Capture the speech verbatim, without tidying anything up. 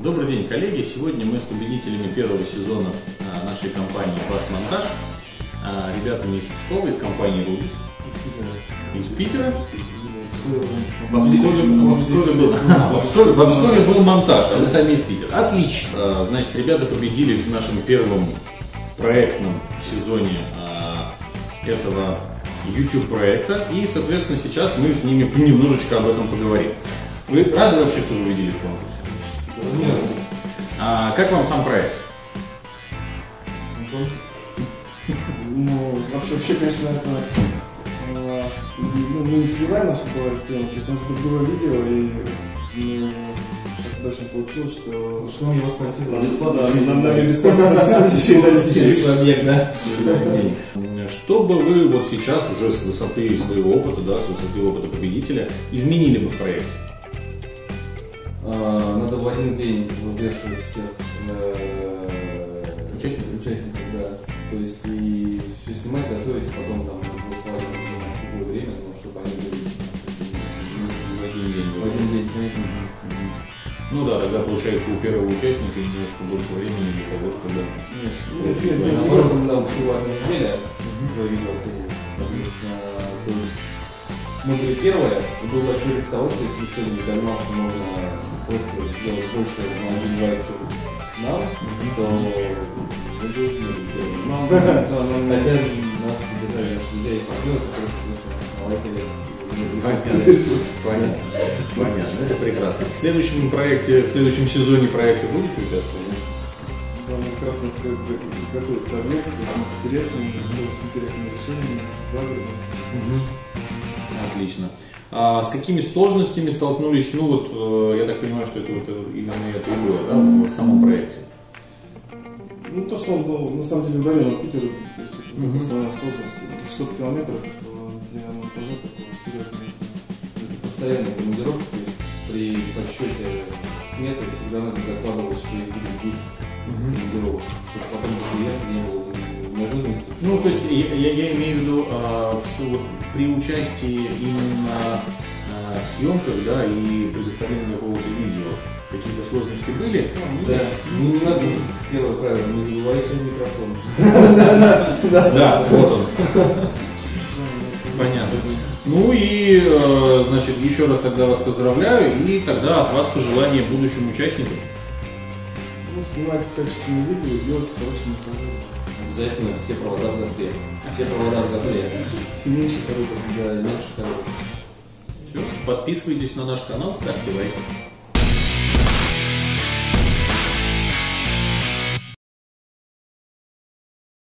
Добрый день, коллеги! Сегодня мы с победителями первого сезона нашей компании «Ваш монтаж», ребятами из Пскова, из компании «Рубис», из Питера. В Пскове был монтаж, а вы сами из Питера. Отлично! Значит, ребята победили в нашем первом проектном сезоне этого YouTube проекта, и, соответственно, сейчас мы с ними немножечко об этом поговорим. Вы рады вообще, что вы увидели в конкурсе? А как вам сам проект? Ну, вообще, вообще, конечно, это э, ну, мы не сливаем нашу тему. То есть у нас было видео, и ну, так удачно получилось, что... Что он его спонсировал? Да, нам дали бесплатно спонсировать объект, да. Что бы вы вот сейчас уже с высоты своего опыта, да, с высоты опыта победителя изменили бы в проекте? Надо в один день вывешивать всех участников, участников, да. То есть и все снимать, готовить, потом там голосовать в любое время, но чтобы они были в один день. В один день, конечно. Ну да, тогда получается у первого участника немножко больше времени для того, чтобы... Нет, нет, наоборот, нам всего одна неделя твое видео оценили. Соответственно, то есть мы были первые, и был большой риск того, что если никто не понимал, что можно просто сделать больше на один лайк, чем нам, то мы бы не были первыми. Хотя нас поддержали наши друзья и партнеры, которые просто лайкали. Понятно. Понятно, это прекрасно. В следующем проекте, в следующем сезоне проекта будете участвовать? Да, мы как раз у нас готовится объект, очень интересный, с интересными решениями, загородными. Отлично. А с какими сложностями столкнулись? Ну вот, я так понимаю, что это вот именно это и было, да, в самом проекте? Ну то, что он был на самом деле удален от Питера, то есть это основная сложность, шестьсот километров для монтажа такого серьезного. Это постоянная командировка, то есть при подсчете сметы всегда надо закладывать, что их будет десять командировок, чтобы потом не было неожиданности. Ну, то есть я, я, я имею в виду а, в, вот, при участии именно а, в съемках, да, и предоставлении какого-то видео, какие-то сложности были? Да, ну, не надо, первое правило, не забывай свой микрофон. Да, вот он. Понятно. Ну и, значит, еще раз тогда вас поздравляю, и тогда от вас пожелания будущим участникам. Ну, снимать качественные видео, делать хорошие монтажи. Обязательно все провода в готле. Все провода в готле. Меньше коробок. Да, меньше коробок. Подписывайтесь на наш канал, ставьте лайк.